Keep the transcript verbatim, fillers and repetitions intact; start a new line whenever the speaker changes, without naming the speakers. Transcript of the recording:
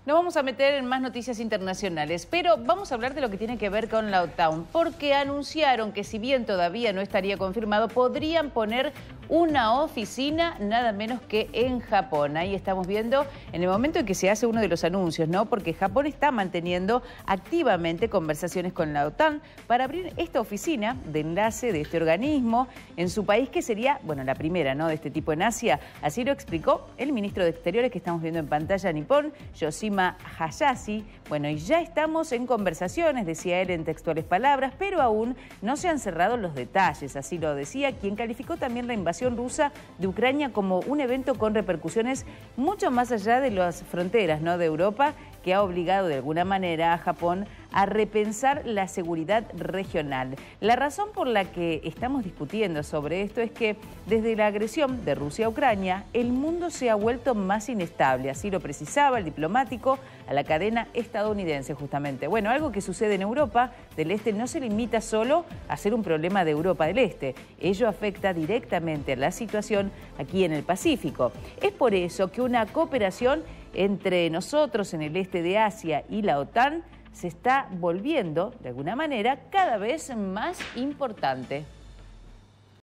Nos vamos a meter en más noticias internacionales, pero vamos a hablar de lo que tiene que ver con la OTAN, porque anunciaron que si bien todavía no estaría confirmado, podrían poner una oficina nada menos que en Japón. Ahí estamos viendo en el momento en que se hace uno de los anuncios, ¿no? Porque Japón está manteniendo activamente conversaciones con la OTAN para abrir esta oficina de enlace de este organismo en su país, que sería, bueno, la primera, ¿no?, de este tipo en Asia. Así lo explicó el ministro de Exteriores que estamos viendo en pantalla nipón, Yoshima Hayashi. Bueno, y ya estamos en conversaciones, decía él en textuales palabras, pero aún no se han cerrado los detalles. Así lo decía quien calificó también la invasión rusa de Ucrania como un evento con repercusiones mucho más allá de las fronteras, ¿no?, de Europa, que ha obligado de alguna manera a Japón a repensar la seguridad regional. La razón por la que estamos discutiendo sobre esto es que desde la agresión de Rusia a Ucrania, el mundo se ha vuelto más inestable. Así lo precisaba el diplomático a la cadena estadounidense justamente. Bueno, algo que sucede en Europa del Este no se limita solo a ser un problema de Europa del Este. Ello afecta directamente a la situación aquí en el Pacífico. Es por eso que una cooperación entre nosotros en el este de Asia y la OTAN se está volviendo, de alguna manera, cada vez más importante.